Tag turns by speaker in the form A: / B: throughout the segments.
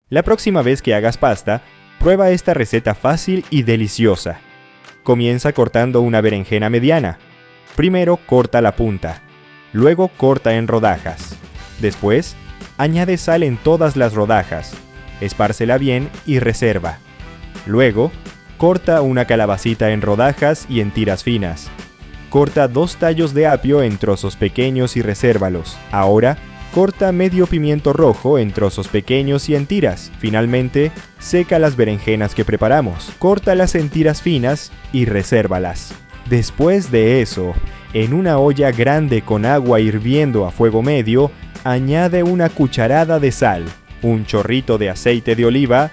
A: La próxima vez que hagas pasta, prueba esta receta fácil y deliciosa. Comienza cortando una berenjena mediana. Primero corta la punta, luego corta en rodajas. Después, añade sal en todas las rodajas, espárcela bien y reserva. Luego, corta una calabacita en rodajas y en tiras finas. Corta 2 tallos de apio en trozos pequeños y resérvalos. Ahora, corta medio pimiento rojo en trozos pequeños y en tiras. Finalmente, seca las berenjenas que preparamos. Córtalas en tiras finas y resérvalas. Después de eso, en una olla grande con agua hirviendo a fuego medio, añade una cucharada de sal, un chorrito de aceite de oliva,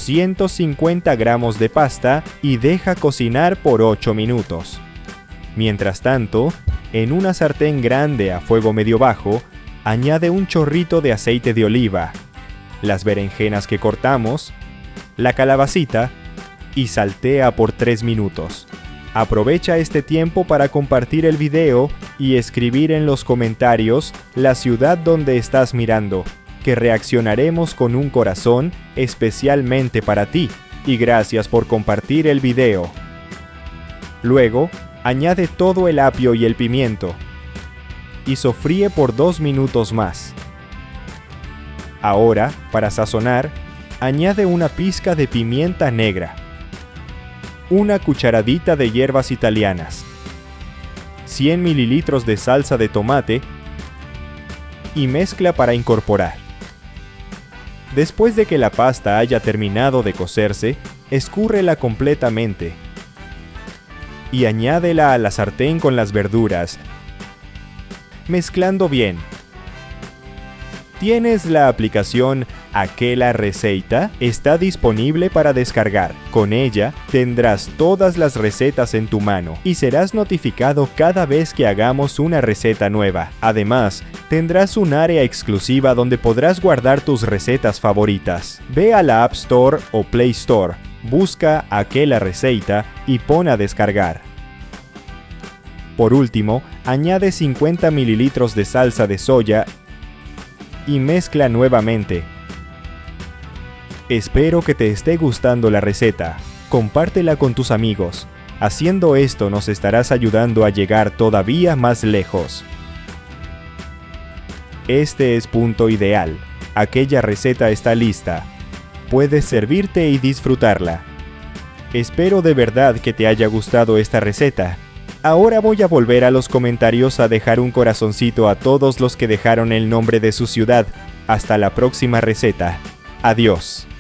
A: 250 gramos de pasta y deja cocinar por 8 minutos. Mientras tanto, en una sartén grande a fuego medio bajo, añade un chorrito de aceite de oliva, las berenjenas que cortamos, la calabacita y saltea por 3 minutos. Aprovecha este tiempo para compartir el video y escribir en los comentarios la ciudad donde estás mirando, que reaccionaremos con un corazón especialmente para ti, y gracias por compartir el video. Luego, añade todo el apio y el pimiento y sofríe por 2 minutos más. Ahora, para sazonar, añade una pizca de pimienta negra, una cucharadita de hierbas italianas, 100 mililitros de salsa de tomate y mezcla para incorporar. Después de que la pasta haya terminado de cocerse, escúrrela completamente y añádela a la sartén con las verduras, mezclando bien. ¿Tienes la aplicación Aquella Receita? Está disponible para descargar. Con ella tendrás todas las recetas en tu mano y serás notificado cada vez que hagamos una receta nueva. Además, tendrás un área exclusiva donde podrás guardar tus recetas favoritas. Ve a la App Store o Play Store, busca Aquella Receita y pon a descargar. Por último, añade 50 mililitros de salsa de soya y mezcla nuevamente. Espero que te esté gustando la receta. Compártela con tus amigos. Haciendo esto nos estarás ayudando a llegar todavía más lejos. Este es Punto Ideal. Aquella receta está lista. Puedes servirte y disfrutarla. Espero de verdad que te haya gustado esta receta. Ahora voy a volver a los comentarios a dejar un corazoncito a todos los que dejaron el nombre de su ciudad. Hasta la próxima receta. Adiós.